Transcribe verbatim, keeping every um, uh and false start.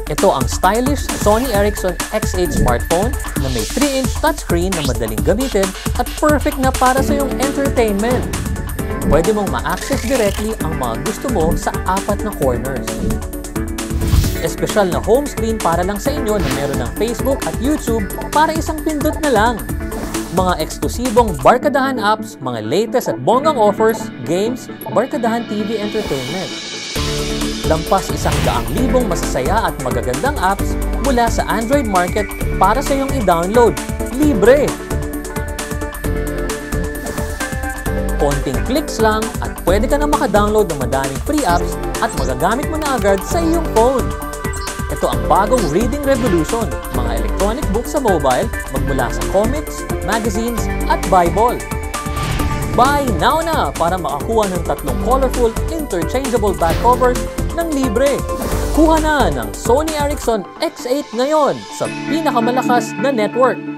Ito ang stylish SonyEricsson X eight smartphone na may three inch touchscreen na madaling gamitin at perfect na para sa iyong entertainment. Pwede mong ma-access directly ang mga gusto mo sa apat na corners. Espesyal na home screen para lang sa inyo na meron ng Facebook at YouTube para isang pindot na lang. Mga eksklusibong Barkadahan apps, mga latest at bonggang offers, games, Barkadahan T V Entertainment. Lampas isang daang libong masasaya at magagandang apps mula sa Android market para sa iyong i-download. Libre! Konting clicks lang at pwede ka na maka-download ng madaming free apps at magagamit mo na agad sa iyong phone. Ito ang bagong reading revolution, mga electronic books sa mobile magmula sa comics, magazines at Bible. Buy now na para makakuha ng tatlong colorful, interchangeable back covers ng libre. Kuha na ng SonyEricsson X eight ngayon sa pinakamalakas na network.